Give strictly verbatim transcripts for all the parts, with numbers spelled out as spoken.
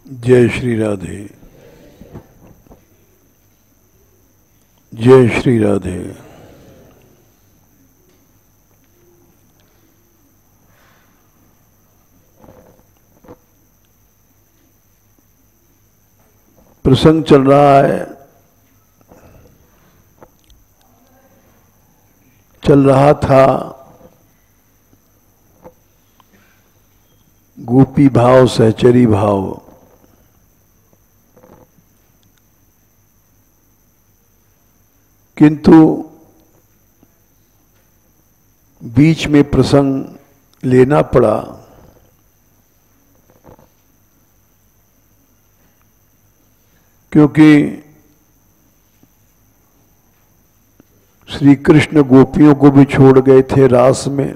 जय श्री राधे। जय श्री राधे। प्रसंग चल रहा है, चल रहा था गोपी भाव, सहचरी भाव। किंतु बीच में प्रसंग लेना पड़ा क्योंकि श्री कृष्ण गोपियों को भी छोड़ गए थे रास में,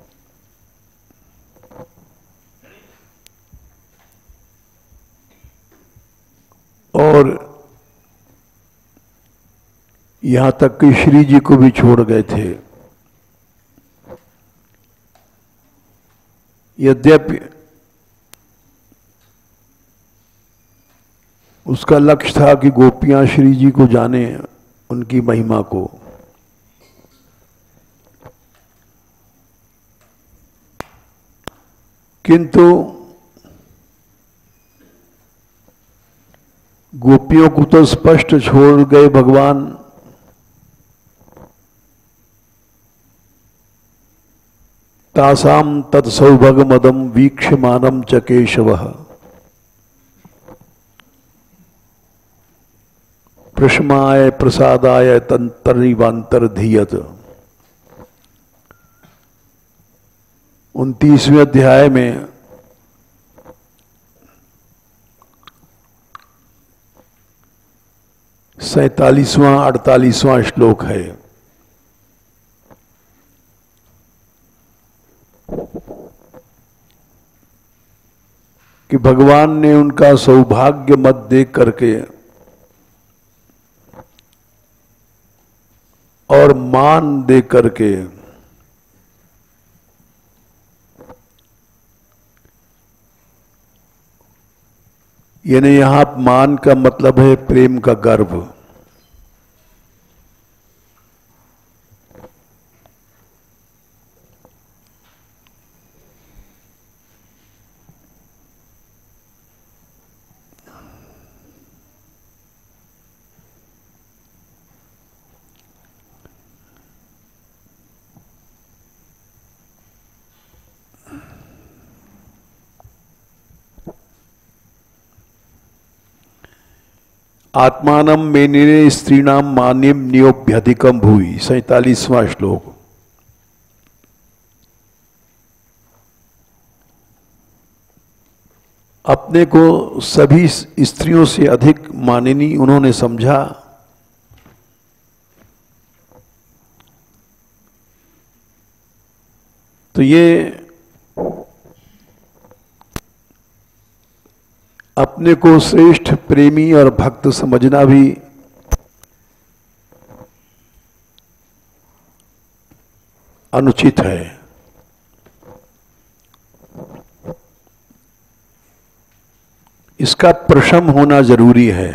और यहां तक कि श्री जी को भी छोड़ गए थे। यद्यपि उसका लक्ष्य था कि गोपियां श्री जी को जाने, उनकी महिमा को, किंतु गोपियों को तो स्पष्ट छोड़ गए भगवान। तासाम तत्सौभगमदम वीक्षमानम च केशवः प्रशमाय प्रसादाय तंतरिवांतरधीयत। उनतीसवें अध्याय में सैतालीसवां अड़तालीसवां श्लोक है। कि भगवान ने उनका सौभाग्य मत देख करके और मान दे करके यानी यहां मान का मतलब है प्रेम का गर्व। आत्मानम मेनिने स्त्रीणाम मान्यम नियोभ्यधिकम भूई, सैतालीसवां श्लोक। अपने को सभी स्त्रियों से अधिक माननीय उन्होंने समझा। तो ये अपने को श्रेष्ठ प्रेमी और भक्त समझना भी अनुचित है। इसका प्रशम होना जरूरी है।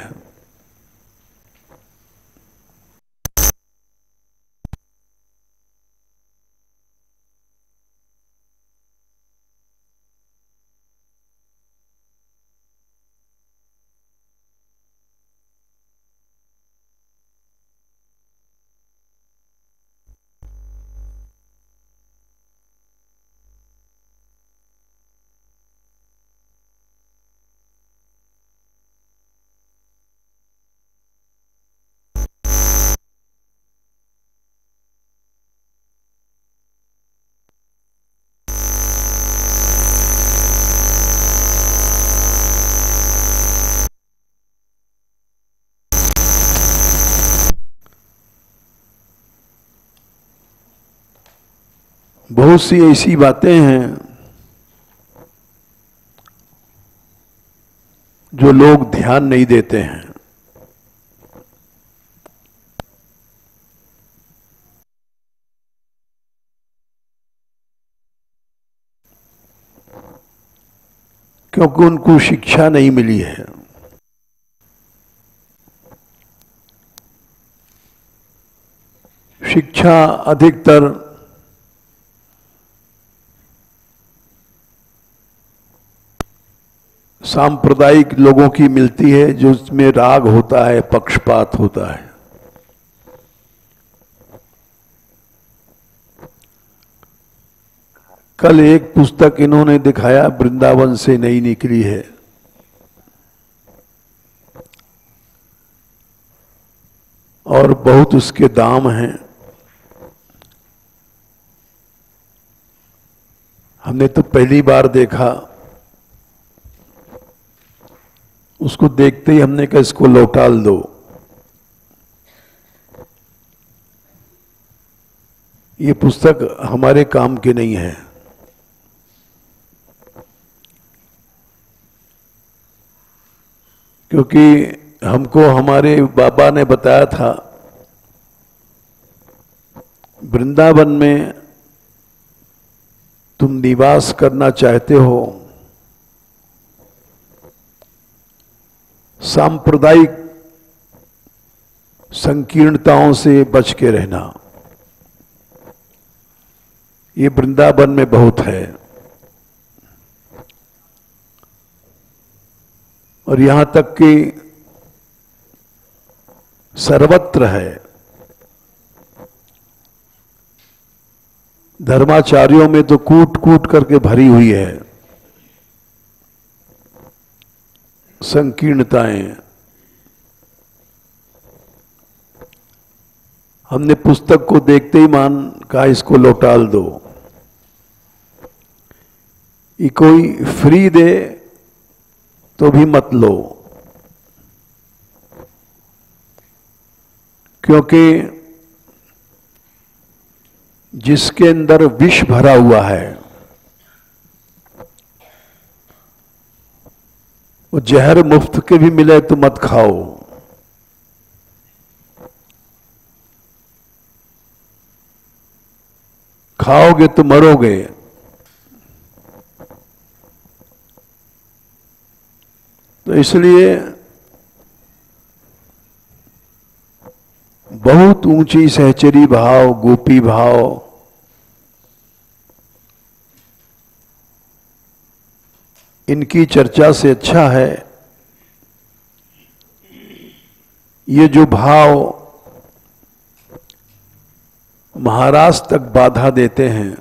बहुत सी ऐसी बातें हैं जो लोग ध्यान नहीं देते हैं। क्योंकि उनको शिक्षा नहीं मिली है। शिक्षा अधिकतर सांप्रदायिक लोगों की मिलती है, जो उसमें राग होता है, पक्षपात होता है। कल एक पुस्तक इन्होंने दिखाया, वृंदावन से नई निकली है, और बहुत उसके दाम हैं। हमने तो पहली बार देखा, उसको देखते ही हमने कहा इसको लौटाल दो। ये पुस्तक हमारे काम की नहीं है। क्योंकि हमको हमारे बाबा ने बताया था, वृंदावन में तुम निवास करना चाहते हो, सांप्रदायिक संकीर्णताओं से बच के रहना। ये वृंदावन में बहुत है, और यहां तक कि सर्वत्र है। धर्माचार्यों में तो कूट कूट करके भरी हुई है संकीर्णताएं। हमने पुस्तक को देखते ही मान कहा इसको लौटाल दो। ये कोई फ्री दे तो भी मत लो, क्योंकि जिसके अंदर विष भरा हुआ है वो जहर मुफ्त के भी मिले तो मत खाओ। खाओगे तो मरोगे। तो इसलिए बहुत ऊंची सहचरी भाव, गोपी भाव, इनकी चर्चा से अच्छा है ये जो भाव महाराष्ट्र तक बाधा देते हैं,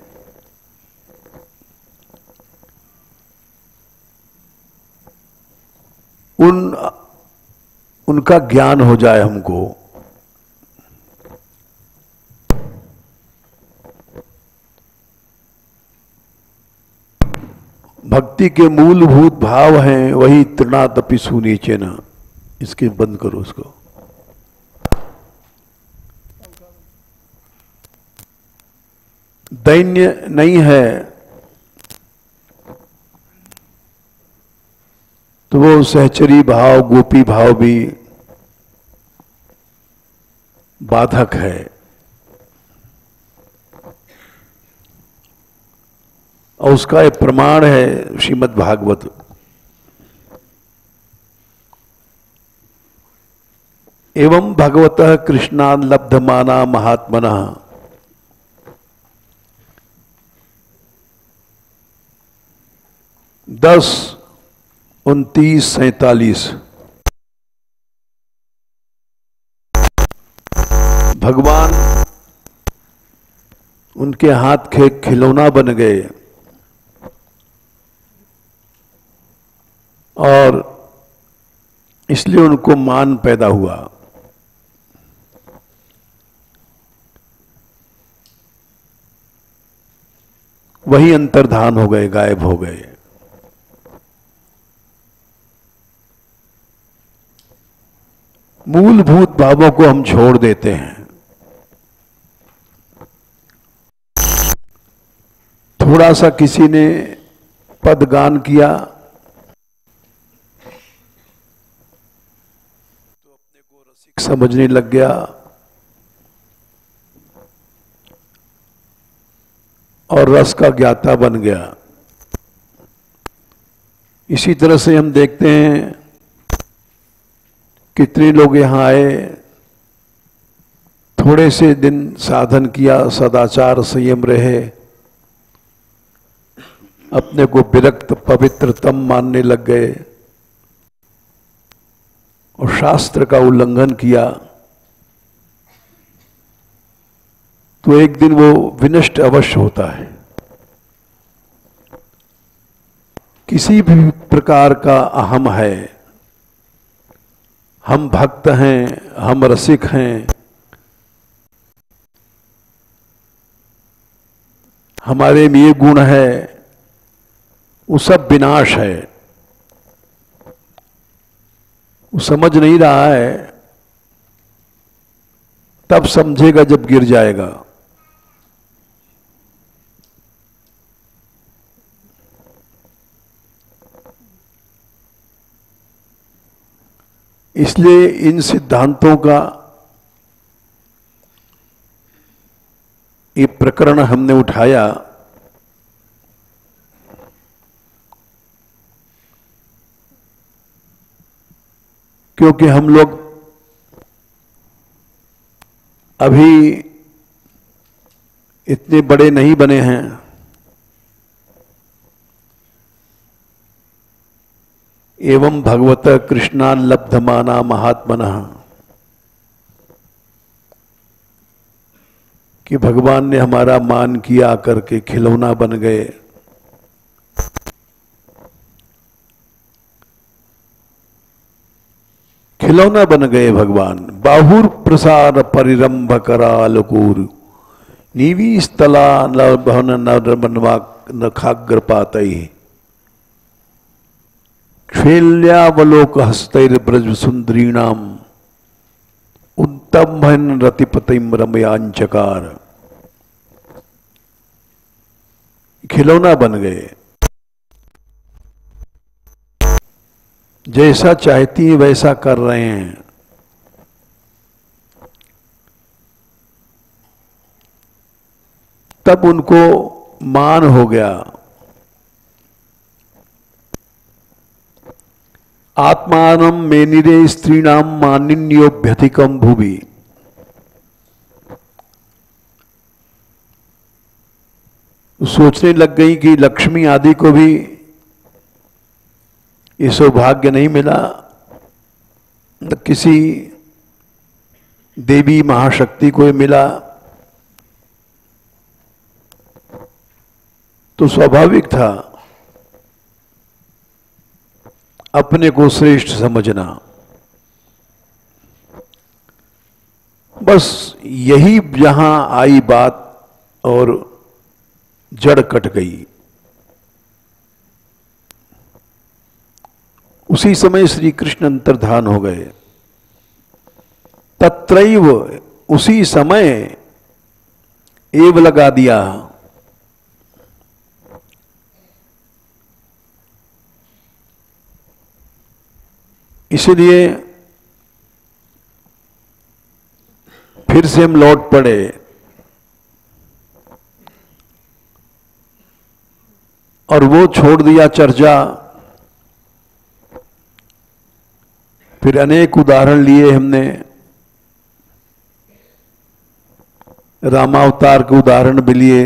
उन उनका ज्ञान हो जाए हमको। भक्ति के मूलभूत भाव हैं वही तृणातपि सुनीचे न। इसके बंद करो उसको। दैन्य नहीं है तो वो सहचरी भाव, गोपी भाव भी बाधक है। और उसका एक प्रमाण है श्रीमद् भागवत। एवं भगवतः कृष्णान् लब्धमाना महात्मनः दस उनतीस सैतालीस। भगवान उनके हाथ के खिलौना बन गए और इसलिए उनको मान पैदा हुआ। वही अंतर्धान हो गए, गायब हो गए। मूलभूत भावों को हम छोड़ देते हैं। थोड़ा सा किसी ने पदगान किया तो अपने को रसिक समझने लग गया और रस का ज्ञाता बन गया। इसी तरह से हम देखते हैं कितने लोग यहां आए, थोड़े से दिन साधन किया, सदाचार संयम रहे, अपने को विरक्त पवित्रतम मानने लग गए और शास्त्र का उल्लंघन किया, तो एक दिन वो विनष्ट अवश्य होता है। किसी भी प्रकार का अहम है, हम भक्त हैं, हम रसिक हैं, हमारे में ये गुण है, वो सब विनाश है। वो समझ नहीं रहा है, तब समझेगा जब गिर जाएगा। इसलिए इन सिद्धांतों का ये प्रकरण हमने उठाया क्योंकि हम लोग अभी इतने बड़े नहीं बने हैं, एवं भगवत कृष्णान लब्धमाना महात्मनः, कि भगवान ने हमारा मान किया करके खिलौना बन गए। खिलौना बन गए भगवान। बाहुर प्रसार परिरंभ करालकूर नीवी स्थला नभन नरमनवा नखाग्रपातई क्षेल्यावलोक हस्तैर ब्रज सुंदरीणाम उत्तमन रतिपतिम रमयांचकार। खिलौना बन गए, जैसा चाहती है वैसा कर रहे हैं। तब उनको मान हो गया। आत्मानम मेनिरे स्त्रीणाम मानिन्योभ्यधिकम भुवि। सोचने लग गई कि लक्ष्मी आदि को भी ये सौभाग्य नहीं मिला, किसी देवी महाशक्ति को मिला, तो स्वाभाविक था अपने को श्रेष्ठ समझना। बस यही यहां आई बात और जड़ कट गई। उसी समय श्री कृष्ण अंतर्धान हो गए। तत्रैव, उसी समय एव लगा दिया। इसलिए फिर से हम लौट पड़े। और वो छोड़ दिया चर्चा। फिर अनेक उदाहरण लिए हमने, रामावतार के उदाहरण भी लिए,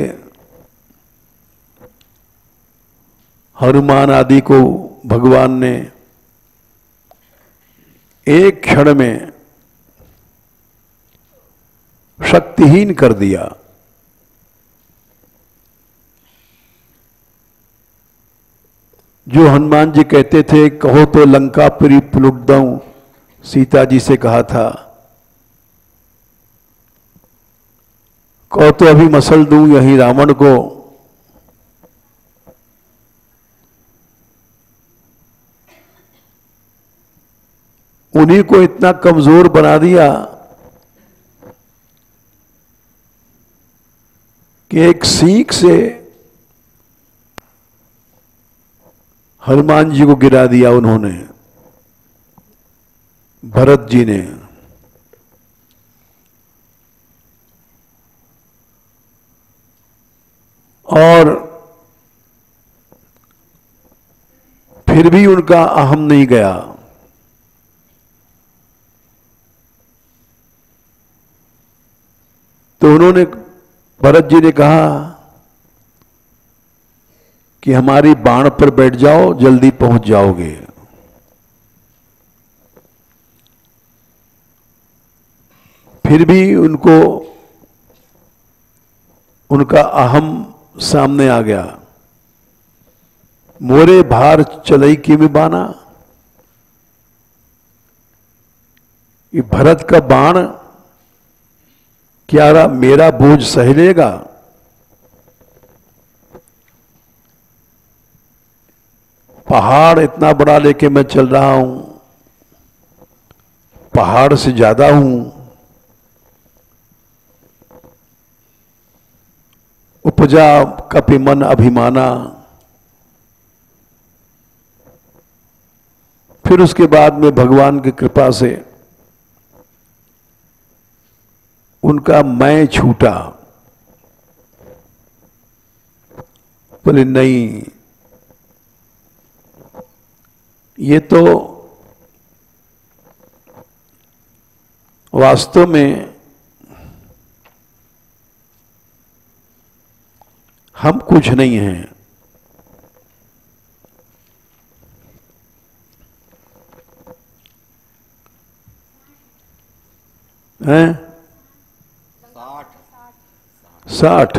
हनुमान आदि को भगवान ने एक क्षण में शक्तिहीन कर दिया। जो हनुमान जी कहते थे, कहो तो लंकापुरी लुट दूं, सीता जी से कहा था, कहो तो अभी मसल दूं यही रावण को। उन्हीं को इतना कमजोर बना दिया कि एक सीख से हनुमान जी को गिरा दिया उन्होंने, भरत जी ने। और फिर भी उनका अहम नहीं गया। तो उन्होंने, भरत जी ने कहा कि हमारी बाण पर बैठ जाओ, जल्दी पहुंच जाओगे। फिर भी उनको उनका अहम सामने आ गया। मोरे भार चलई की में बाना, ये भरत का बाण क्या मेरा बोझ सह लेगा? पहाड़ इतना बड़ा लेके मैं चल रहा हूं, पहाड़ से ज्यादा हूं, उपजा कपि मन अभिमाना। फिर उसके बाद में भगवान की कृपा से उनका मैं छूटा। बोले नहीं, ये तो वास्तव में हम कुछ नहीं हैं। हैं? साठ।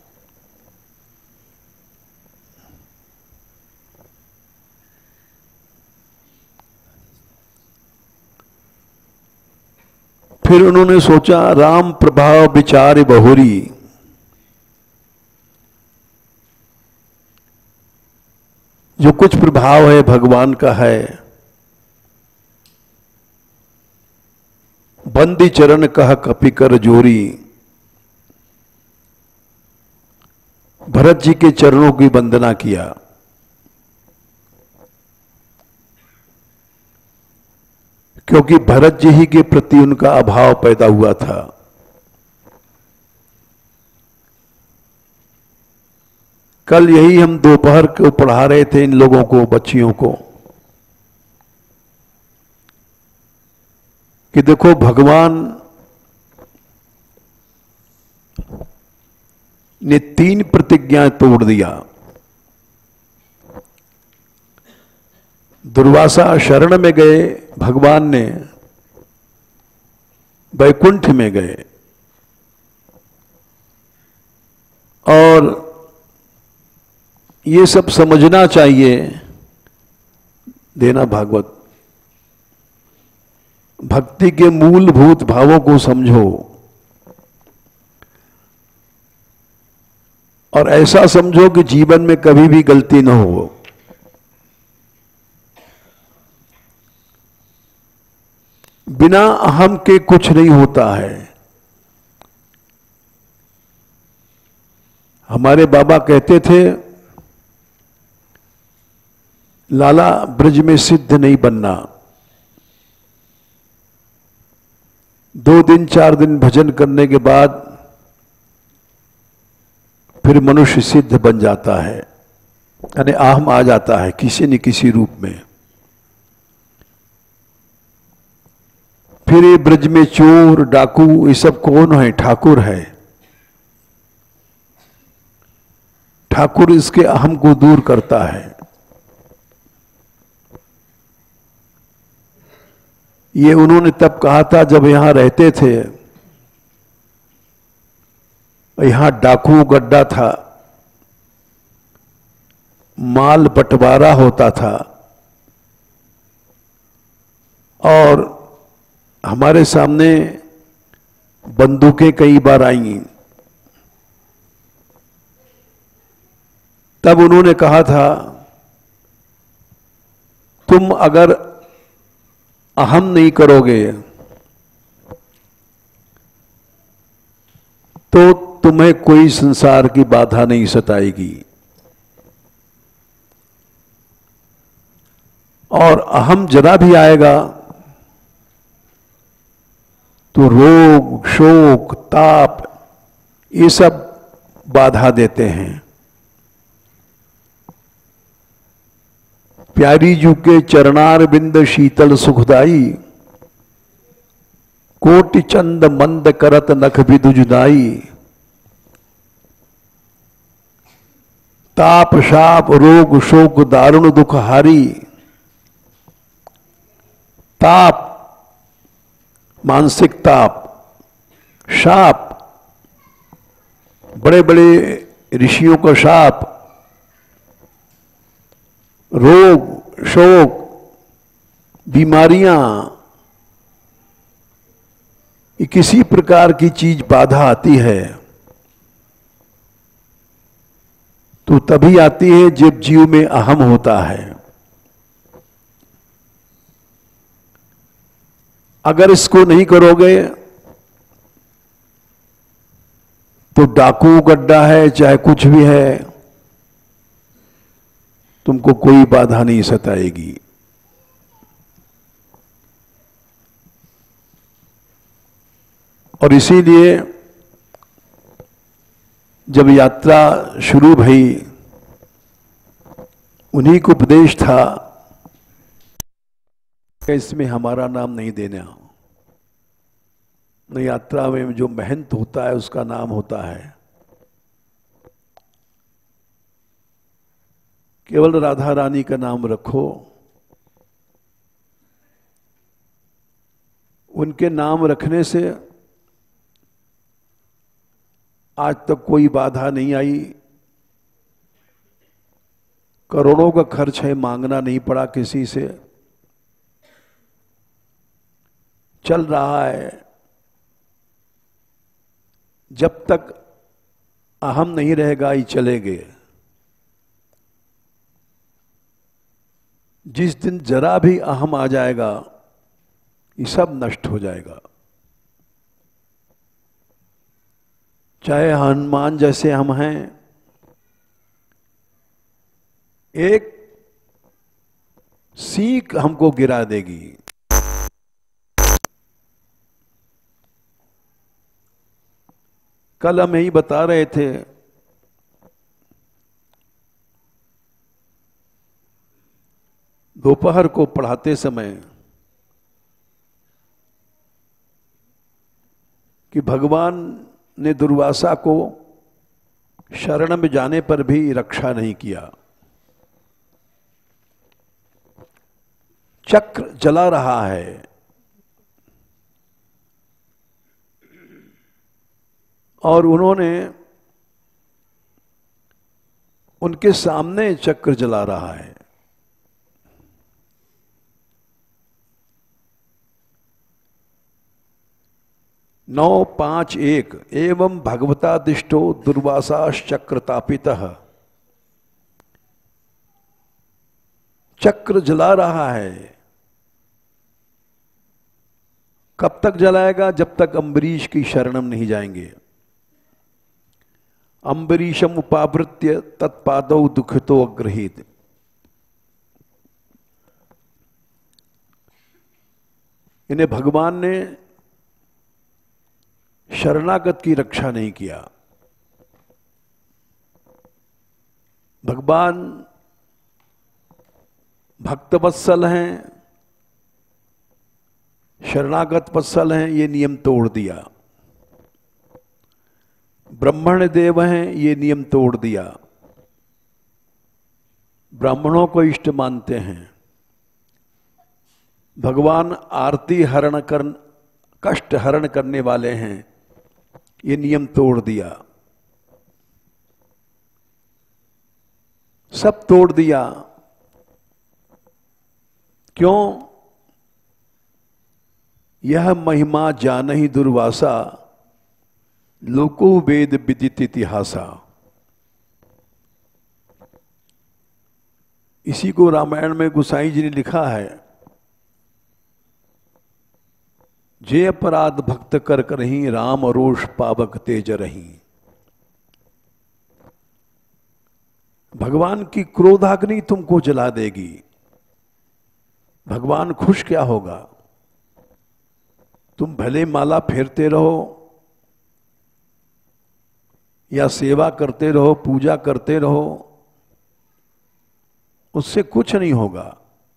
फिर उन्होंने सोचा, राम प्रभाव विचार बहुरी, जो कुछ प्रभाव है भगवान का है। बंदी चरण कह कपि कर जोरी, भरत जी के चरणों की वंदना किया। क्योंकि भरत जी ही के प्रति उनका अभाव पैदा हुआ था। कल यही हम दोपहर को पढ़ा रहे थे इन लोगों को, बच्चियों को, कि देखो भगवान ने तीन प्रतिज्ञाएं तोड़ दिया। दुर्वासा शरण में गए, भगवान ने वैकुंठ में गए, और ये सब समझना चाहिए। देना भागवत, भक्ति के मूलभूत भावों को समझो, और ऐसा समझो कि जीवन में कभी भी गलती न हो। बिना अहम के कुछ नहीं होता है। हमारे बाबा कहते थे, लाला ब्रज में सिद्ध नहीं बनना, दो दिन चार दिन भजन करने के बाद फिर मनुष्य सिद्ध बन जाता है, यानी अहम आ जाता है किसी न किसी रूप में। फिर ये ब्रज में चोर डाकू ये सब कौन है? ठाकुर है। ठाकुर इसके अहम को दूर करता है। ये उन्होंने तब कहा था जब यहां रहते थे। यहां डाकू गड्ढा था, माल बंटवारा होता था, और हमारे सामने बंदूकें कई बार आईं। तब उन्होंने कहा था, तुम अगर अहम नहीं करोगे तो तुम्हें कोई संसार की बाधा नहीं सताएगी, और अहम जरा भी आएगा तो रोग शोक ताप ये सब बाधा देते हैं। प्यारी जू के चरणार बिंद शीतल सुखदाई, कोटि चंद मंद करत नख बिदु जुदाई। ताप शाप रोग शोक दारुण दुख हारी। ताप मानसिक ताप, शाप बड़े बड़े ऋषियों का शाप, रोग शोक बीमारियां, ये किसी प्रकार की चीज बाधा आती है तो तभी आती है जब जीव में अहम होता है। अगर इसको नहीं करोगे तो डाकू गड्ढा है चाहे कुछ भी है, तुमको कोई बाधा नहीं सताएगी। और इसीलिए जब यात्रा शुरू भई, उन्हीं को उपदेश था कि इसमें हमारा नाम नहीं देना। न यात्रा में जो महंत होता है उसका नाम होता है, केवल राधा रानी का नाम रखो। उनके नाम रखने से आज तक कोई बाधा नहीं आई। करोड़ों का खर्च है, मांगना नहीं पड़ा किसी से, चल रहा है। जब तक अहम नहीं रहेगा ये चलेंगे। जिस दिन जरा भी अहम आ जाएगा ये सब नष्ट हो जाएगा। चाहे हनुमान जैसे हम हैं, एक सीख हमको गिरा देगी। कल हम यही बता रहे थे, दोपहर को पढ़ाते समय, कि भगवान ने दुर्वासा को शरण में जाने पर भी रक्षा नहीं किया। चक्र जला रहा है, और उन्होंने उनके सामने चक्र जला रहा है। नौ पांच एक एवं भगवता दिष्टो दुर्वासाश्चक्र तापितः। चक्र जला रहा है। कब तक जलाएगा? जब तक अम्बरीश की शरणम नहीं जाएंगे। अम्बरीशम उपावृत्य तत्पादौ दुखितो अग्रहीत। इन्हें भगवान ने शरणागत की रक्षा नहीं किया। भगवान भक्तवत्सल हैं, शरणागत वत्सल हैं, ये नियम तोड़ दिया। ब्राह्मण देव हैं, ये नियम तोड़ दिया। ब्राह्मणों को इष्ट मानते हैं। भगवान आरती हरण कर कष्ट हरण करने वाले हैं, ये नियम तोड़ दिया। सब तोड़ दिया। क्यों? यह महिमा जानहि दुर्वासा, लोको वेद विदित इतिहासा। इसी को रामायण में गोसाई जी ने लिखा है, जे अपराध भक्त कर करहीं, राम रोष पावक तेज रहीं। भगवान की क्रोधाग्नि तुमको जला देगी। भगवान खुश क्या होगा? तुम भले माला फेरते रहो या सेवा करते रहो, पूजा करते रहो, उससे कुछ नहीं होगा।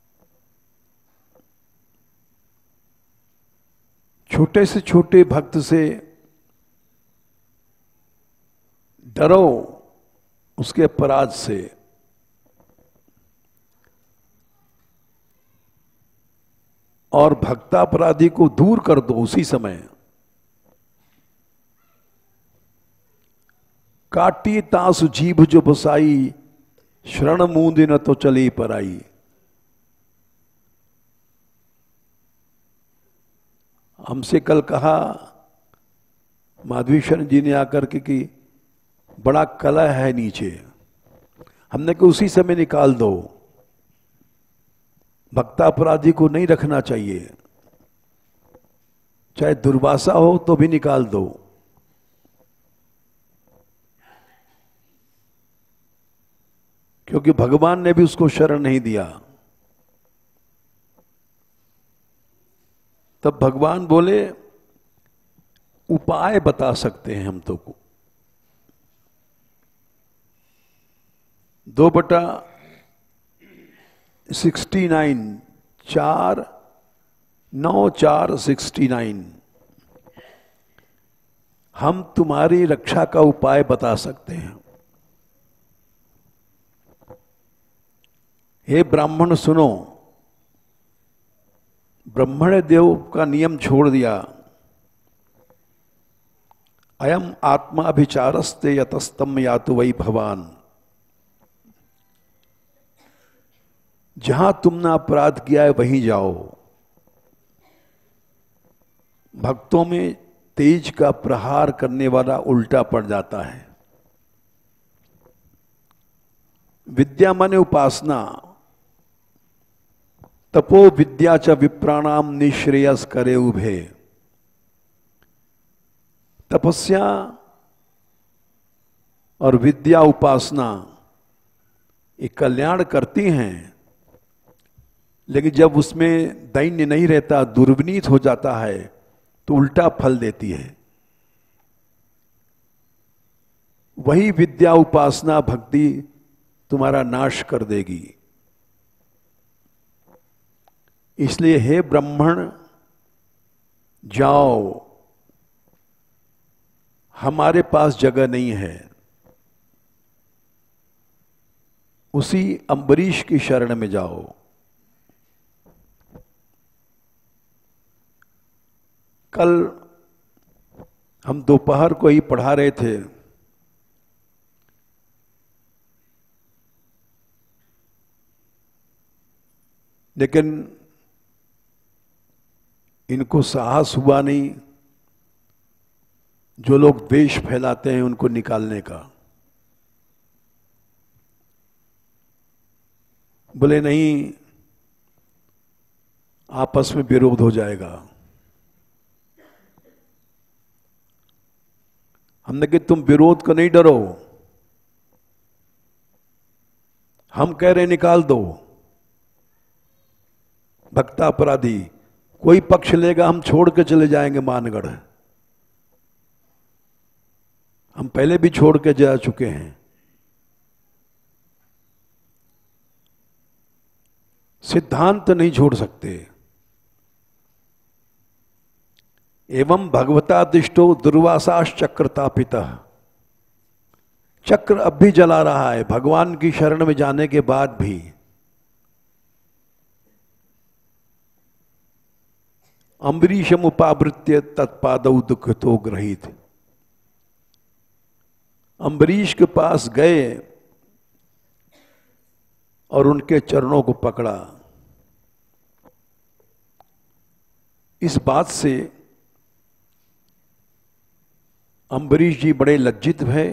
छोटे से छोटे भक्त से डरो, उसके अपराध से। और भक्तापराधी को दूर कर दो उसी समय। काटी तासु जीभ जो बसाई, शरण मूंद न तो चली पराई। हमसे कल कहा माधवी शरण जी ने आकर के कि बड़ा कलह है नीचे। हमने कहा उसी समय निकाल दो, भक्तापराधी को नहीं रखना चाहिए, चाहे दुर्वासा हो तो भी निकाल दो। क्योंकि भगवान ने भी उसको शरण नहीं दिया। तब भगवान बोले उपाय बता सकते हैं हम तो को। दो बटा सिक्सटी नाइन, चार नौ चार सिक्सटी नाइन, हम तुम्हारी रक्षा का उपाय बता सकते हैं। हे ब्राह्मण सुनो, ब्रह्मण देव का नियम छोड़ दिया। अयम आत्माभिचारस्ते यतस्तम यातु वै भवान। जहां तुमने अपराध किया है वहीं जाओ। भक्तों में तेज का प्रहार करने वाला उल्टा पड़ जाता है। विद्या माने उपासना। तपो विद्या च विप्राणाम निश्रेयस करे उभे। तपस्या और विद्या उपासना ये कल्याण करती हैं, लेकिन जब उसमें दैन्य नहीं रहता, दुर्विनीत हो जाता है, तो उल्टा फल देती है। वही विद्या उपासना भक्ति तुम्हारा नाश कर देगी। इसलिए हे ब्राह्मण जाओ, हमारे पास जगह नहीं है। उसी अम्बरीश की शरण में जाओ। कल हम दोपहर को ही पढ़ा रहे थे, लेकिन इनको साहस हुआ नहीं, जो लोग द्वेष फैलाते हैं उनको निकालने का। बोले नहीं, आपस में विरोध हो जाएगा। हमने कहा तुम विरोध को नहीं डरो, हम कह रहे निकाल दो। भक्ता अपराधी कोई पक्ष लेगा, हम छोड़ के चले जाएंगे मानगढ़। हम पहले भी छोड़ के जा चुके हैं। सिद्धांत नहीं छोड़ सकते। एवं भगवता दिष्टो दुर्वासाश चक्र तापितः। चक्र अब भी जला रहा है भगवान की शरण में जाने के बाद भी। अम्बरीशम उपावृत्य तत्पादौ दुखतो गृहीत। अम्बरीश के पास गए और उनके चरणों को पकड़ा। इस बात से अम्बरीश जी बड़े लज्जित भय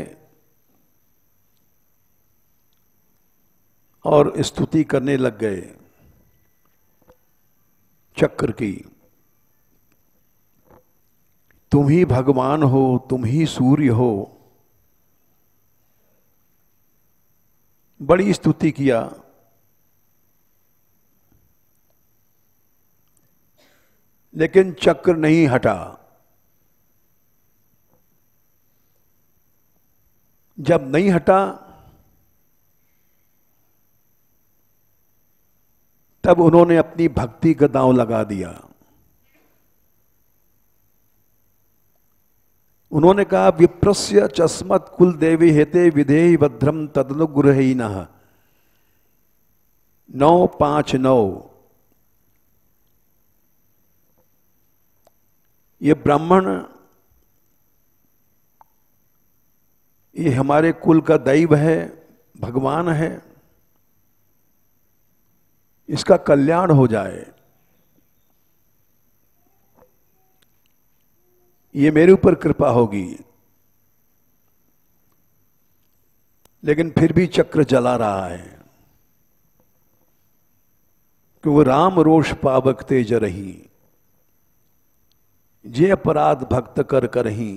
और स्तुति करने लग गए चक्र की। तुम ही भगवान हो, तुम ही सूर्य हो। बड़ी स्तुति किया। लेकिन चक्र नहीं हटा। जब नहीं हटा तब उन्होंने अपनी भक्ति का दांव लगा दिया। उन्होंने कहा विप्रस्य चस्मत कुल देवी हेते विधेय भद्रम तदनुग्रहीनः। नौ पांच नौ, ये ब्राह्मण, ये हमारे कुल का दैव है, भगवान है, इसका कल्याण हो जाए, ये मेरे ऊपर कृपा होगी। लेकिन फिर भी चक्र जला रहा है कि वो राम रोष पावक तेज रही, जे अपराध भक्त कर करही,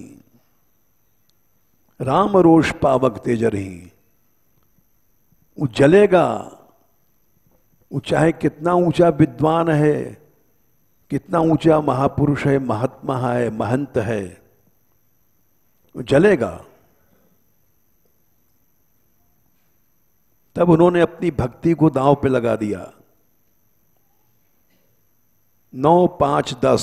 राम रोष पावक तेज रही। वो जलेगा, वो चाहे कितना ऊंचा विद्वान है, कितना ऊंचा महापुरुष है, महात्मा है, महंत है, वो जलेगा। तब उन्होंने अपनी भक्ति को दांव पे लगा दिया। नौ पांच दस,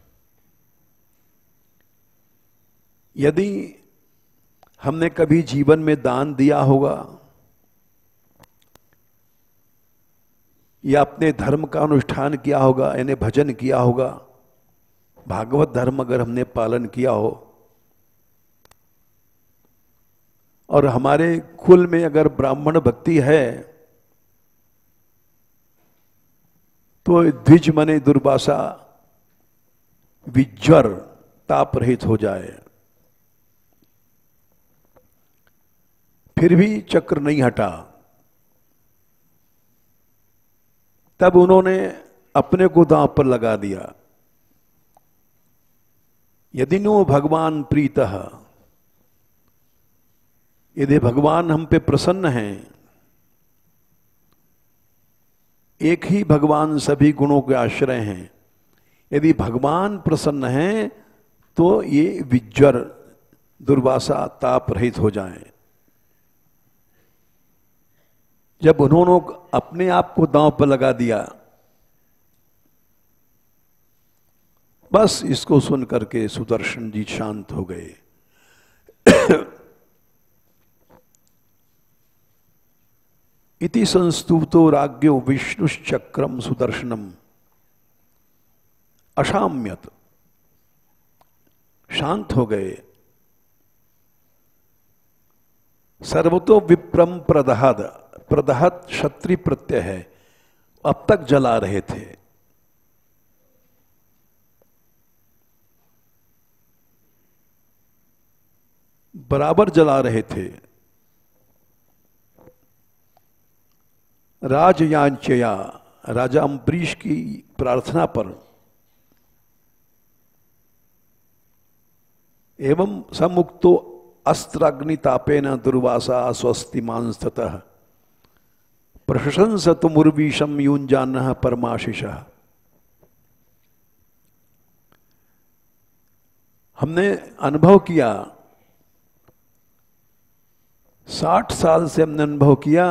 यदि हमने कभी जीवन में दान दिया होगा या अपने धर्म का अनुष्ठान किया होगा, यानी भजन किया होगा, भागवत धर्म अगर हमने पालन किया हो, और हमारे कुल में अगर ब्राह्मण भक्ति है, तो द्विज मने दुर्वासा विज्वर ताप रहित हो जाए। फिर भी चक्र नहीं हटा। तब उन्होंने अपने को दांव पर लगा दिया। यदि नो भगवान प्रीतः, यदि भगवान हम पे प्रसन्न हैं, एक ही भगवान सभी गुणों के आश्रय हैं, यदि भगवान प्रसन्न हैं तो ये विज्वर दुर्वासा ताप रहित हो जाएं। जब उन्होंने अपने आप को दांव पर लगा दिया, बस इसको सुन करके सुदर्शन जी शांत हो गए। इति संस्तुतो राज्ञो विष्णुश्चक्रम सुदर्शनम अशाम्यत, शांत हो गए। सर्वतो विप्रम प्रदहद, प्रदहत क्षत्रि प्रत्यय है, अब तक जला रहे थे। बराबर जला रहे थे। राजयांचया, राजा अम्बरीश की प्रार्थना पर, एवं समुक्तो अस्त्राग्नितापेन दुर्वासा स्वस्तिमांस्ततः प्रशंसत मुर्वीशम युंजान परमाशिष। हमने अनुभव किया, साठ साल से हमने अनुभव किया,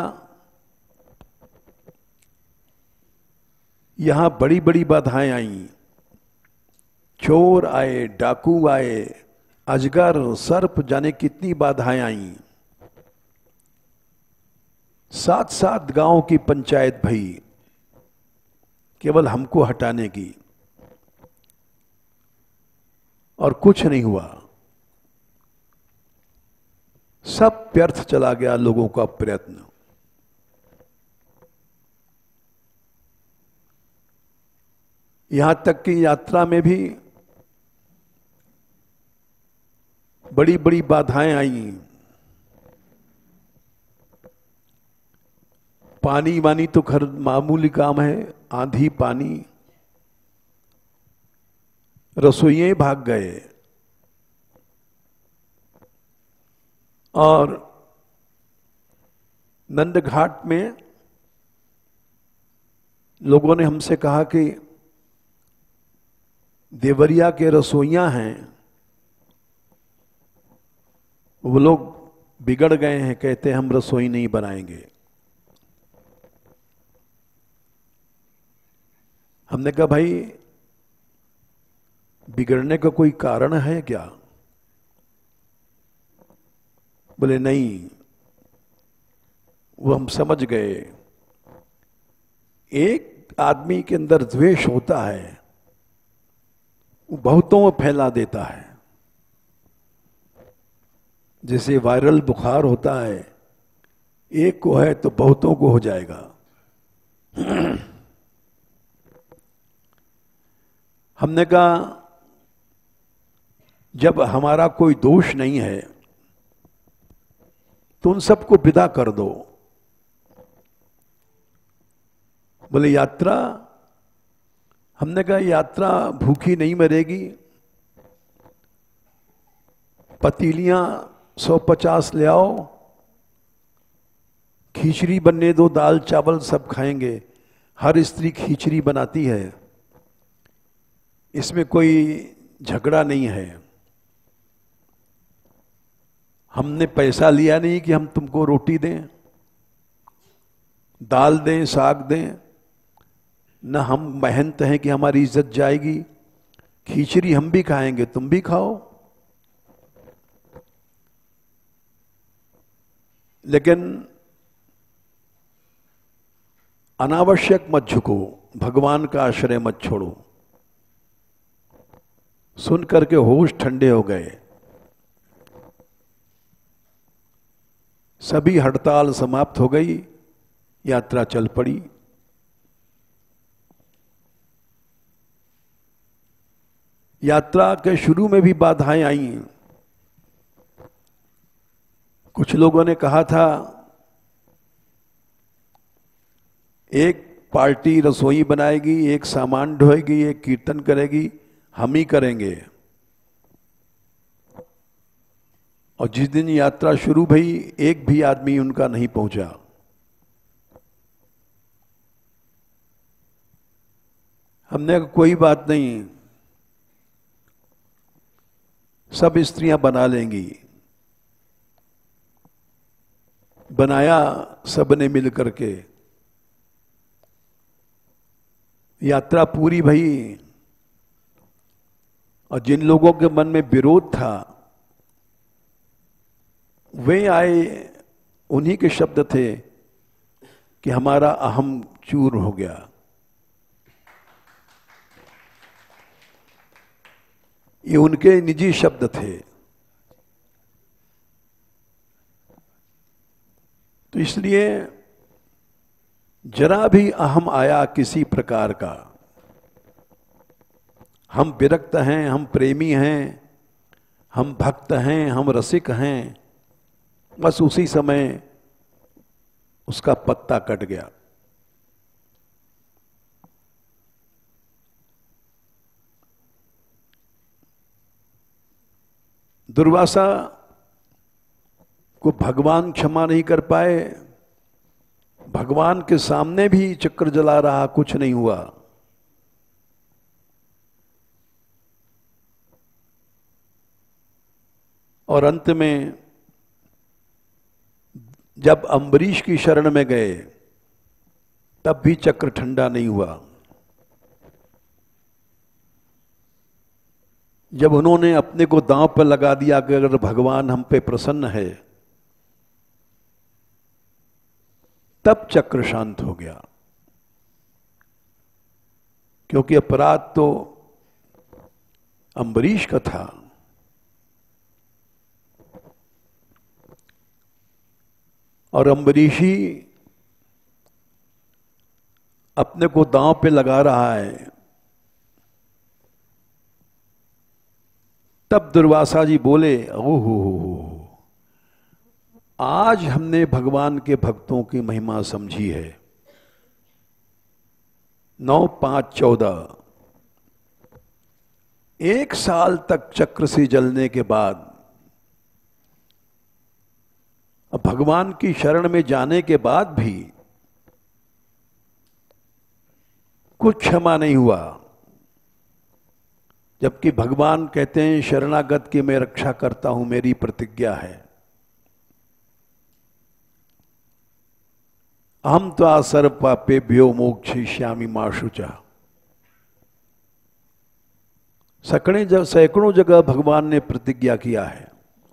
यहां बड़ी बड़ी बाधाएं आई, चोर आए, डाकू आए, अजगर सर्प, जाने कितनी बाधाएं आई। सात सात गांव की पंचायत भई केवल हमको हटाने की, और कुछ नहीं हुआ। सब व्यर्थ चला गया लोगों का प्रयत्न। यहां तक कि यात्रा में भी बड़ी बड़ी बाधाएं आई। पानी वानी तो खैर मामूली काम है, आंधी पानी, रसोइये भाग गए, और नंद घाट में लोगों ने हमसे कहा कि देवरिया के रसोइया हैं, वो लोग बिगड़ गए हैं, कहते हैं हम रसोई नहीं बनाएंगे। हमने कहा भाई बिगड़ने का कोई कारण है क्या? बोले नहीं। वो हम समझ गए, एक आदमी के अंदर द्वेष होता है, वो बहुतों में फैला देता है। जैसे वायरल बुखार होता है, एक को है तो बहुतों को हो जाएगा। हमने कहा जब हमारा कोई दोष नहीं है तो उन सबको विदा कर दो। बोले यात्रा? हमने कहा यात्रा भूखी नहीं मरेगी, पतीलियां सौ पचास ले आओ, खिचड़ी बनने दो, दाल चावल सब खाएंगे। हर स्त्री खिचड़ी बनाती है, इसमें कोई झगड़ा नहीं है। हमने पैसा लिया नहीं कि हम तुमको रोटी दें, दाल दें, साग दें, न हम मेहनत हैं कि हमारी इज्जत जाएगी। खिचड़ी हम भी खाएंगे, तुम भी खाओ। लेकिन अनावश्यक मत झुको, भगवान का आश्रय मत छोड़ो। सुन करके होश ठंडे हो गए। सभी हड़ताल समाप्त हो गई, यात्रा चल पड़ी। यात्रा के शुरू में भी बाधाएं आई। कुछ लोगों ने कहा था एक पार्टी रसोई बनाएगी, एक सामान ढोएगी, एक कीर्तन करेगी, हम ही करेंगे। और जिस दिन यात्रा शुरू भई एक भी आदमी उनका नहीं पहुंचा। हमने कहा कोई बात नहीं, सब स्त्रियां बना लेंगी। बनाया सबने मिल करके, यात्रा पूरी भई। और जिन लोगों के मन में विरोध था वे आए, उन्हीं के शब्द थे कि हमारा अहम चूर हो गया। ये उनके निजी शब्द थे। तो इसलिए जरा भी अहम आया किसी प्रकार का, हम विरक्त हैं, हम प्रेमी हैं, हम भक्त हैं, हम रसिक हैं, बस उसी समय उसका पत्ता कट गया। दुर्वासा को भगवान क्षमा नहीं कर पाए। भगवान के सामने भी चक्र जला रहा, कुछ नहीं हुआ। और अंत में जब अम्बरीश की शरण में गए तब भी चक्र ठंडा नहीं हुआ। जब उन्होंने अपने को दांव पर लगा दिया कि अगर भगवान हम पे प्रसन्न है, तब चक्र शांत हो गया। क्योंकि अपराध तो अम्बरीश का था। और अम्बरीशी अपने को दांव पे लगा रहा है। तब दुर्वासा जी बोले, ओहो आज हमने भगवान के भक्तों की महिमा समझी है। नौ पांच चौदह एक साल तक चक्र से जलने के बाद, भगवान की शरण में जाने के बाद भी कुछ क्षमा नहीं हुआ। जबकि भगवान कहते हैं शरणागत की मैं रक्षा करता हूं, मेरी प्रतिज्ञा है। अहम त्वा सर्व पापेभ्यो मोक्षयिष्यामि मा शुचः। सैकड़ों जगह सैकड़ों जगह भगवान ने प्रतिज्ञा किया है,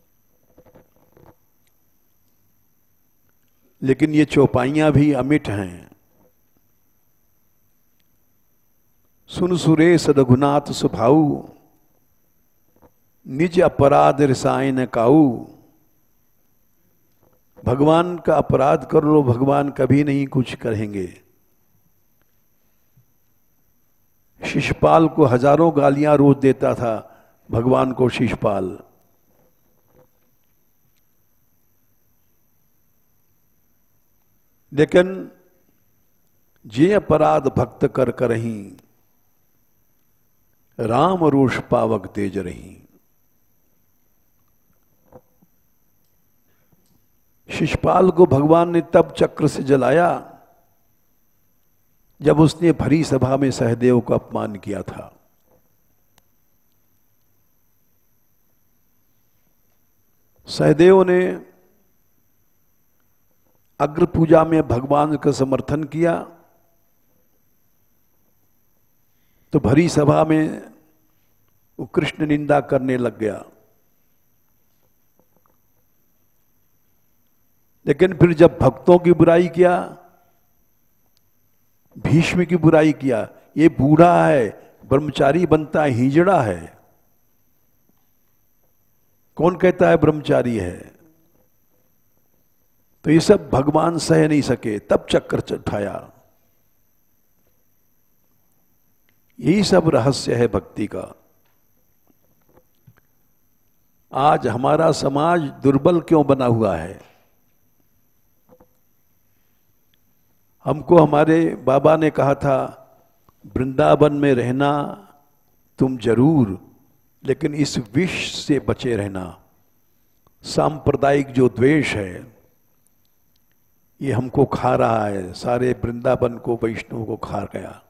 लेकिन ये चौपाइयां भी अमिट हैं। सुन सुरेश रघुनाथ सुभाऊ, निज अपराध रिसाए न काऊ। भगवान का अपराध कर लो, भगवान कभी नहीं कुछ करेंगे। शिशुपाल को हजारों गालियां रोज देता था भगवान को शिशुपाल। लेकिन जे अपराध भक्त कर करहीं, राम रोष पावक तेज रही। शिशुपाल को भगवान ने तब चक्र से जलाया जब उसने भरी सभा में सहदेव का अपमान किया था। सहदेव ने अग्र पूजा में भगवान का समर्थन किया तो भरी सभा में वो कृष्ण निंदा करने लग गया। लेकिन फिर जब भक्तों की बुराई किया, भीष्म की बुराई किया, ये बूढ़ा है, ब्रह्मचारी बनता है, हिजड़ा है, कौन कहता है ब्रह्मचारी है, तो ये सब भगवान सह नहीं सके, तब चक्कर उठाया। यही सब रहस्य है भक्ति का। आज हमारा समाज दुर्बल क्यों बना हुआ है? हमको हमारे बाबा ने कहा था वृंदावन में रहना तुम जरूर, लेकिन इस विष से बचे रहना। सांप्रदायिक जो द्वेष है ये हमको खा रहा है, सारे वृंदावन को, वैष्णव को खा गया।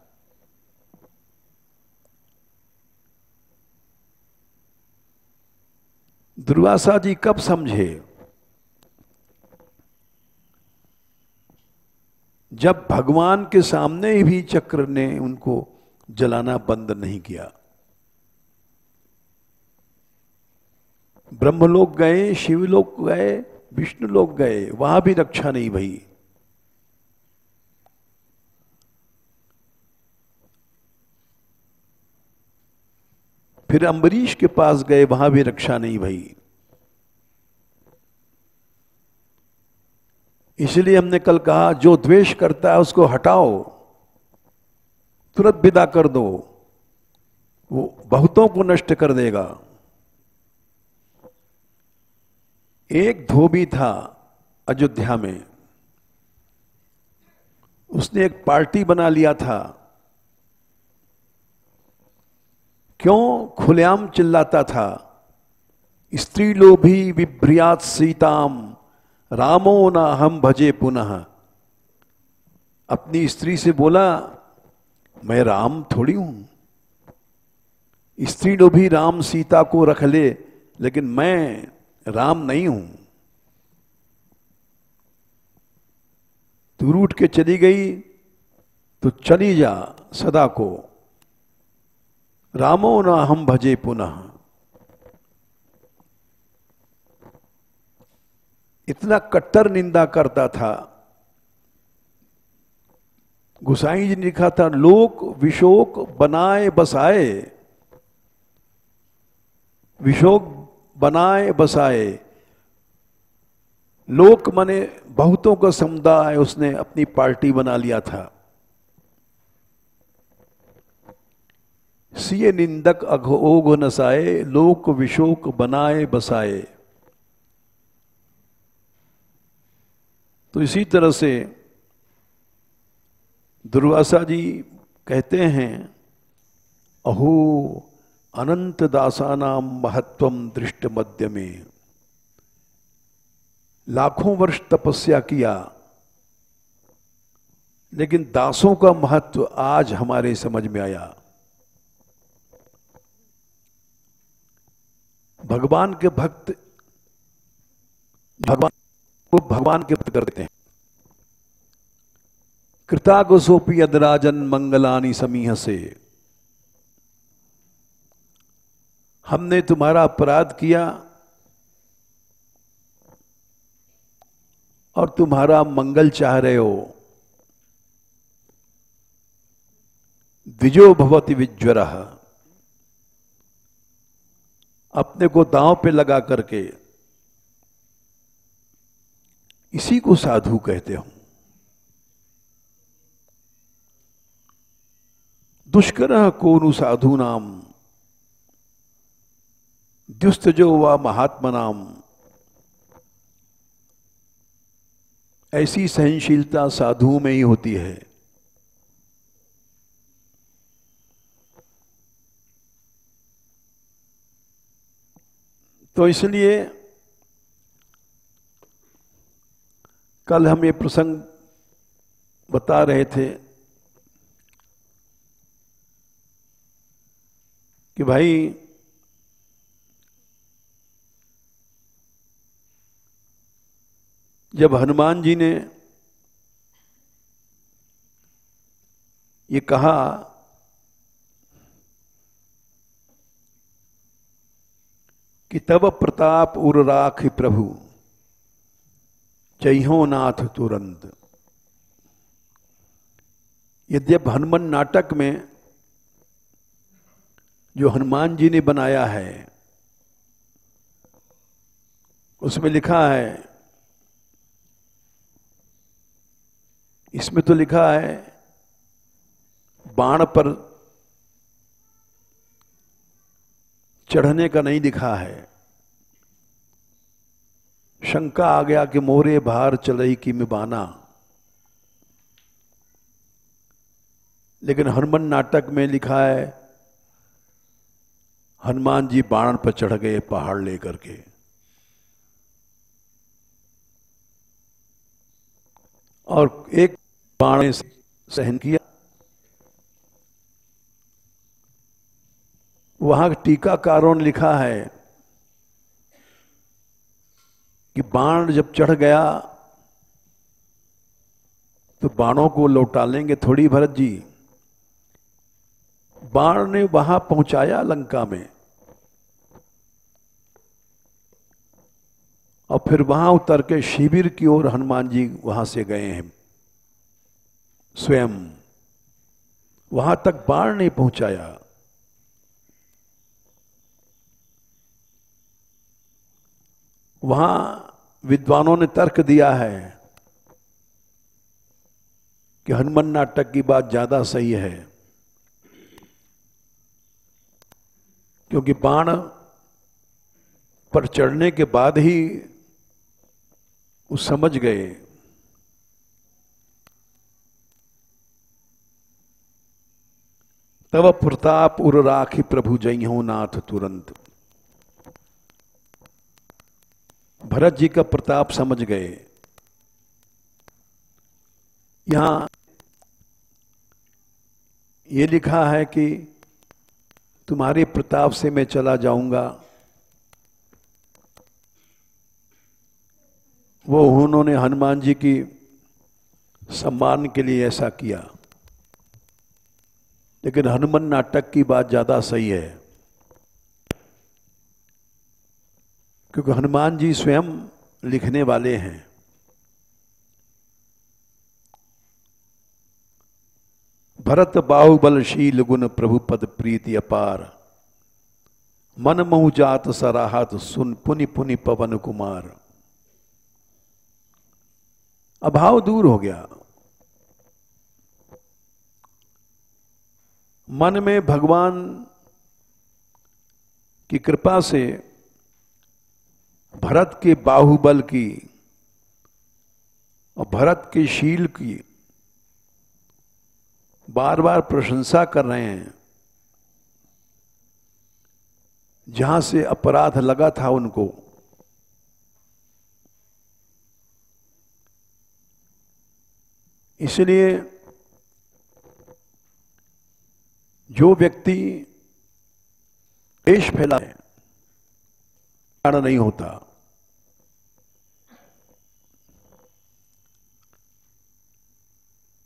दुर्वासा जी कब समझे? जब भगवान के सामने भी चक्र ने उनको जलाना बंद नहीं किया। ब्रह्मलोक गए, शिवलोक गए, विष्णु लोक गए, वहां भी रक्षा नहीं भई। फिर अम्बरीश के पास गए, वहां भी रक्षा नहीं भई। इसलिए हमने कल कहा जो द्वेष करता है उसको हटाओ, तुरंत विदा कर दो, वो बहुतों को नष्ट कर देगा। एक धोबी था अयोध्या में, उसने एक पार्टी बना लिया था। क्यों? खुलेआम चिल्लाता था, स्त्री लोभी विभ्रियात सीताम रामो न हम भजे पुनः। अपनी स्त्री से बोला मैं राम थोड़ी हूं, स्त्री लोभी राम सीता को रख ले, लेकिन मैं राम नहीं हूं। तू रूठ के चली गई तो चली जा सदा को, रामो न हम भजे पुनः। इतना कट्टर निंदा करता था। गोसाई जी ने लिखा था लोक विशोक बनाए बसाए, विशोक बनाए बसाए। लोक माने बहुतों का समुदाय, उसने अपनी पार्टी बना लिया था। सिए निंदक अघोघ नसाए, लोक विशोक बनाए बसाए। तो इसी तरह से दुर्वासा जी कहते हैं अहो अनंत दासानाम महत्वम दृष्ट मध्य में। लाखों वर्ष तपस्या किया, लेकिन दासों का महत्व आज हमारे समझ में आया। भगवान के भक्त भगवान को भगवान के भक्त कर देते हैं। कृतागोसोपी अदराजन मंगलानी समीह से। हमने तुम्हारा अपराध किया और तुम्हारा मंगल चाह रहे हो। द्विजो भवति विज्वरः, अपने को दांव पे लगा करके, इसी को साधु कहते हो। दुष्कर कोनु साधु नाम द्युस्तजो व महात्मा नाम। ऐसी सहनशीलता साधुओं में ही होती है। तो इसलिए कल हम ये प्रसंग बता रहे थे कि भाई जब हनुमान जी ने ये कहा कि तब प्रताप उर राख प्रभु जइहो नाथ तुरंत। यद्यप हनुमान नाटक में जो हनुमान जी ने बनाया है उसमें लिखा है, इसमें तो लिखा है बाण पर चढ़ने का नहीं लिखा है। शंका आ गया कि मोरे भार चलई की मिबाना, लेकिन हनुमान नाटक में लिखा है हनुमान जी बाण पर चढ़ गए पहाड़ लेकर के। और एक बाण से सहन किया। वहां टीकाकारों ने लिखा है कि बाण जब चढ़ गया तो बाणों को लौटा लेंगे थोड़ी भरत जी। बाण ने वहां पहुंचाया लंका में, और फिर वहां उतर के शिविर की ओर हनुमान जी वहां से गए हैं स्वयं। वहां तक बाण नहीं पहुंचाया। वहां विद्वानों ने तर्क दिया है कि हनुमान नाटक की बात ज्यादा सही है, क्योंकि बाण पर चढ़ने के बाद ही वो समझ गए तब प्रताप उर राखी प्रभु जइहो नाथ तुरंत। भरत जी का प्रताप समझ गए। यहां ये लिखा है कि तुम्हारे प्रताप से मैं चला जाऊंगा, वो उन्होंने हनुमान जी की सम्मान के लिए ऐसा किया। लेकिन हनुमान नाटक की बात ज्यादा सही है, क्योंकि हनुमान जी स्वयं लिखने वाले हैं। भरत बाहुबलशील गुण प्रभु पद प्रीति अपार, मन महु जात सराहत सुन पुनि पुनि पवन कुमार। अभाव दूर हो गया। मन में भगवान की कृपा से भरत के बाहुबल की और भरत के शील की बार बार प्रशंसा कर रहे हैं। जहां से अपराध लगा था उनको, इसलिए जो व्यक्ति देश फैलाए नहीं होता।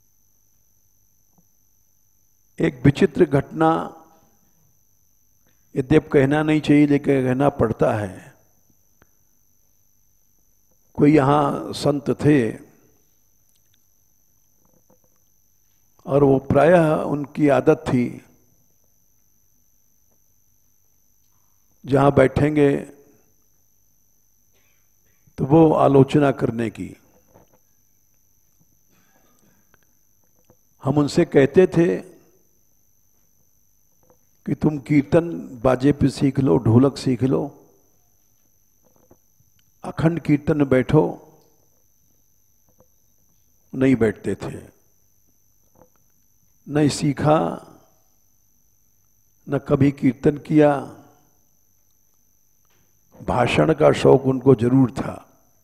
एक विचित्र घटना यद्यप कहना नहीं चाहिए लेकिन कहना पड़ता है। कोई यहां संत थे और वो प्रायः उनकी आदत थी जहां बैठेंगे तो वो आलोचना करने की। हम उनसे कहते थे कि तुम कीर्तन बाजे पे सीख लो, ढोलक सीख लो, अखंड कीर्तन में बैठो। नहीं बैठते थे, नहीं सीखा, न कभी कीर्तन किया। भाषण का शौक उनको जरूर था,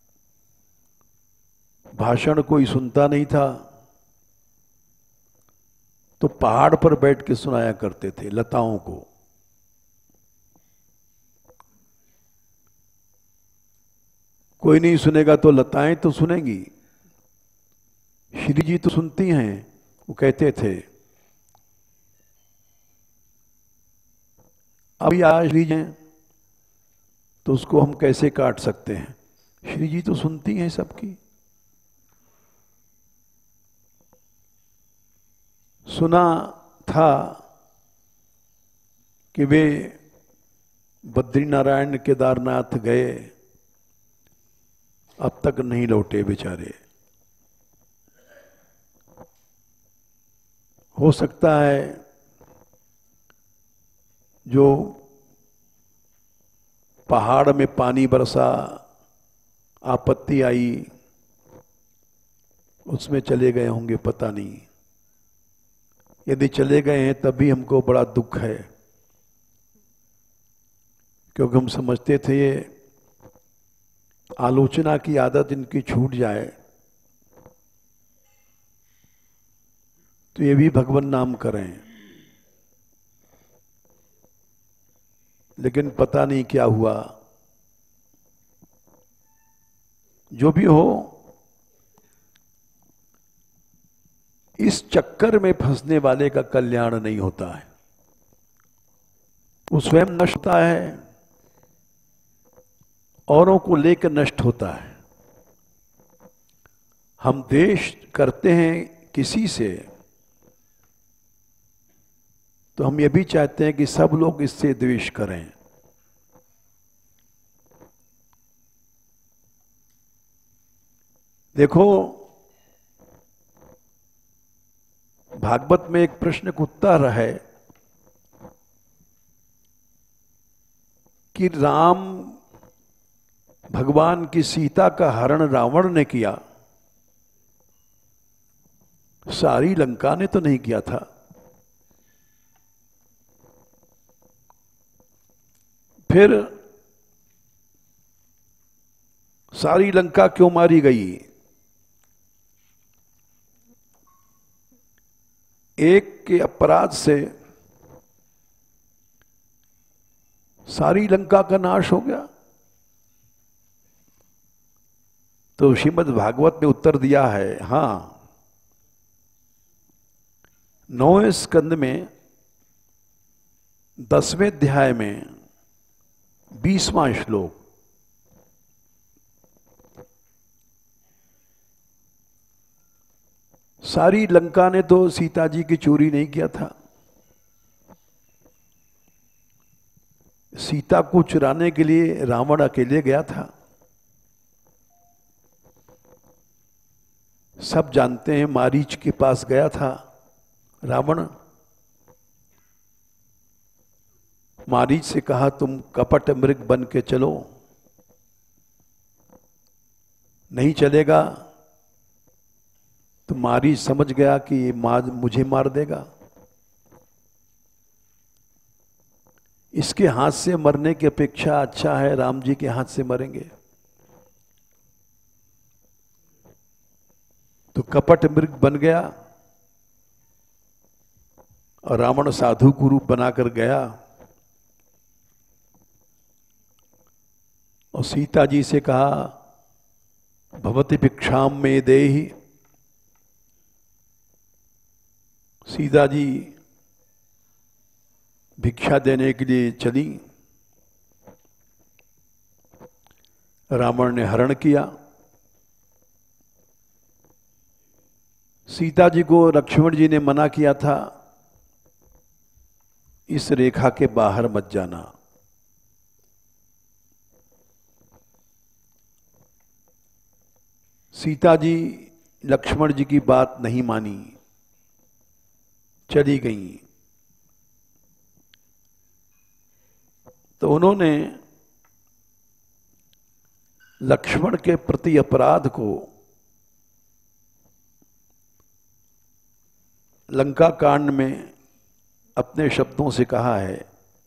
भाषण कोई सुनता नहीं था तो पहाड़ पर बैठ के सुनाया करते थे लताओं को। कोई नहीं सुनेगा तो लताएं तो सुनेंगी, श्री जी तो सुनती हैं। वो कहते थे अभी आज श्री जी तो उसको हम कैसे काट सकते हैं, श्री जी तो सुनती हैं सबकी। सुना था कि वे बद्रीनारायण केदारनाथ गए, अब तक नहीं लौटे बेचारे। हो सकता है जो पहाड़ में पानी बरसा, आपत्ति आई, उसमें चले गए होंगे, पता नहीं। यदि चले गए हैं तब भी हमको बड़ा दुख है, क्योंकि हम समझते थे ये आलोचना की आदत इनकी छूट जाए तो ये भी भगवान नाम करें। लेकिन पता नहीं क्या हुआ। जो भी हो, इस चक्कर में फंसने वाले का कल्याण नहीं होता है, वो स्वयं नष्ट होता है, औरों को लेकर नष्ट होता है। हम द्वेष करते हैं किसी से तो हम ये भी चाहते हैं कि सब लोग इससे द्वेष करें। देखो, भागवत में एक प्रश्न का उत्तर है कि राम भगवान की सीता का हरण रावण ने किया, सारी लंका ने तो नहीं किया था। फिर सारी लंका क्यों मारी गई? एक के अपराध से सारी लंका का नाश हो गया। तो श्रीमद् भागवत में उत्तर दिया है, हां, नौवें स्कंद में दसवें अध्याय में बीसवां श्लोक, सारी लंका ने तो सीता जी की चोरी नहीं किया था। सीता को चुराने के लिए रावण अकेले गया था। सब जानते हैं, मारीच के पास गया था रावण। मारीच से कहा तुम कपट मृग बन के चलो, नहीं चलेगा तो मारीच समझ गया कि ये मार मुझे मार देगा। इसके हाथ से मरने की अपेक्षा अच्छा है राम जी के हाथ से मरेंगे। तो कपट मृग बन गया और रावण साधु को रूप बनाकर गया और सीता जी से कहा भवति भिक्षाम में देहि। सीता जी भिक्षा देने के लिए चली। रावण ने हरण किया। सीता जी को लक्ष्मण जी ने मना किया था, इस रेखा के बाहर मत जाना। सीता जी लक्ष्मण जी की बात नहीं मानी, चली गई। तो उन्होंने लक्ष्मण के प्रति अपराध को लंका कांड में अपने शब्दों से कहा है।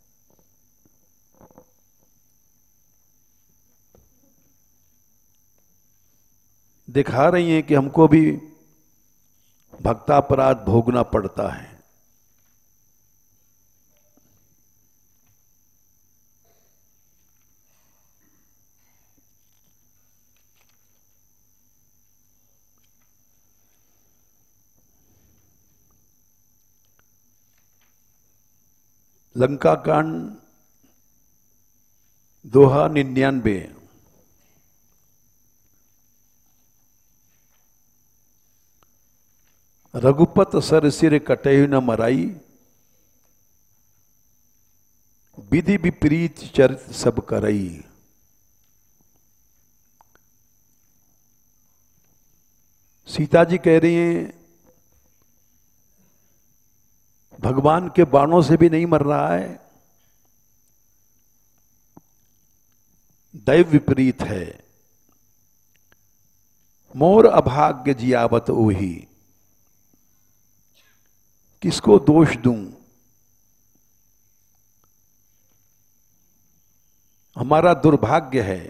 दिखा रही हैं कि हमको भी भक्तापराध भोगना पड़ता है। लंका कांड दोहा निन्यानवे। रघुपत सर सिर कटे न मराई, विधि विपरीत चरित सब करई। सीता जी कह रही हैं भगवान के बाणों से भी नहीं मर रहा है, दैव विपरीत है। मोर अभाग्य जियावत ओही, किसको दोष दूं? हमारा दुर्भाग्य है।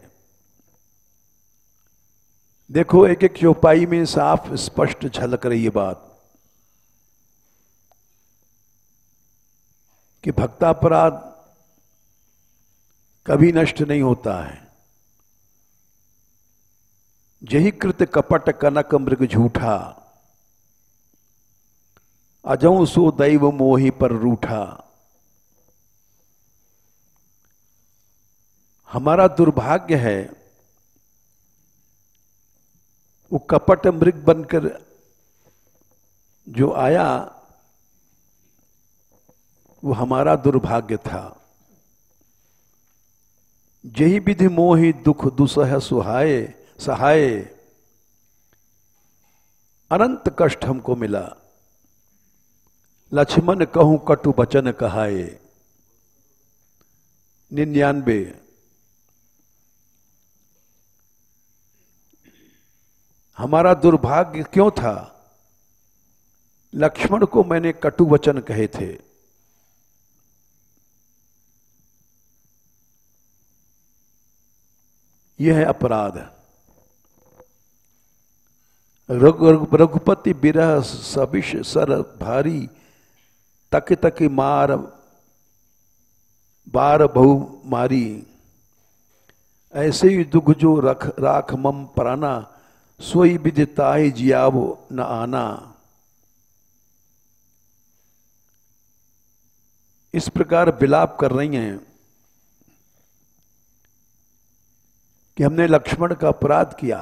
देखो एक एक चौपाई में साफ स्पष्ट झलक रही है बात कि भक्तापराध कभी नष्ट नहीं होता है। जही कृत कपट कनक मृग झूठा, अजौ सो दैव मोहि पर रूठा। हमारा दुर्भाग्य है वो कपट मृग बनकर जो आया वो हमारा दुर्भाग्य था। जही विधि मोहि दुख दुसह सुहाए सहाय, अनंत कष्ट हमको मिला। लक्ष्मण कहूं कटु बचन कहाए। निन्यानवे। हमारा दुर्भाग्य क्यों था? लक्ष्मण को मैंने कटु वचन कहे थे। यह है अपराध। रघुपति बिरह सबिष सर भारी, तक तक मार बार बहु मारी। ऐसे ही दुख जो रख राख मम प्राणा, सोई विदिताय जियावो न आना। इस प्रकार विलाप कर रही हैं कि हमने लक्ष्मण का अपराध किया,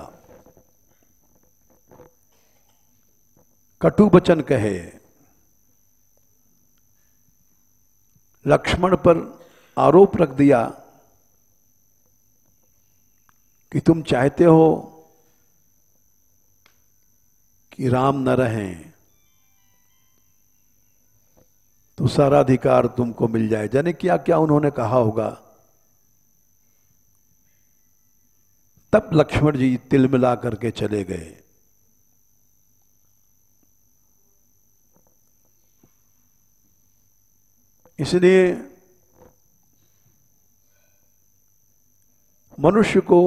कटु वचन कहे, लक्ष्मण पर आरोप रख दिया कि तुम चाहते हो कि राम न रहें तो सारा अधिकार तुमको मिल जाए। जाने क्या क्या उन्होंने कहा होगा। तब लक्ष्मण जी तिलमिला करके चले गए। इसलिए मनुष्य को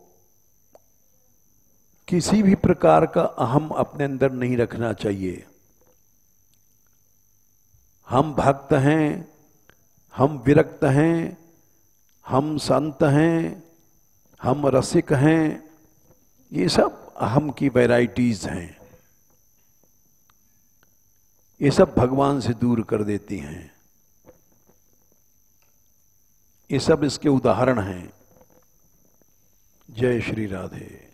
किसी भी प्रकार का अहम अपने अंदर नहीं रखना चाहिए। हम भक्त हैं, हम विरक्त हैं, हम संत हैं, हम रसिक हैं, ये सब अहम की वैराइटीज हैं। ये सब भगवान से दूर कर देती हैं। ये सब इसके उदाहरण हैं। जय श्री राधे।